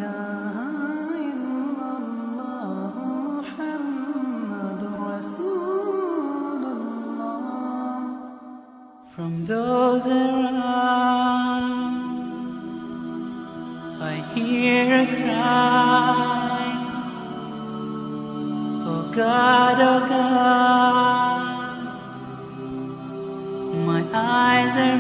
From those around, I hear a cry. Oh God, my eyes are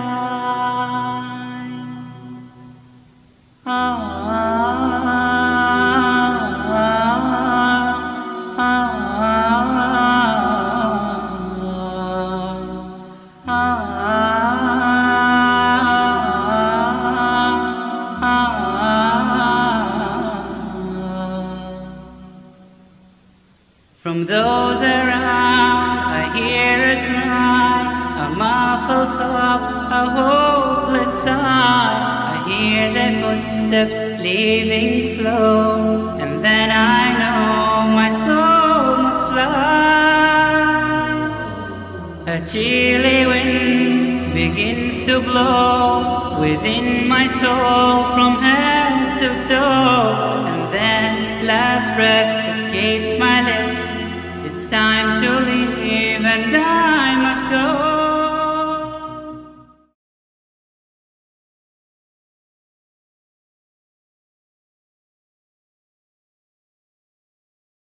From those around, I hear a cry, a muffled sob, a hopeless sigh. I hear their footsteps leaving slow, and then I know my soul must fly. A chilly wind begins to blow within my soul from head to toe, and then last breath escapes my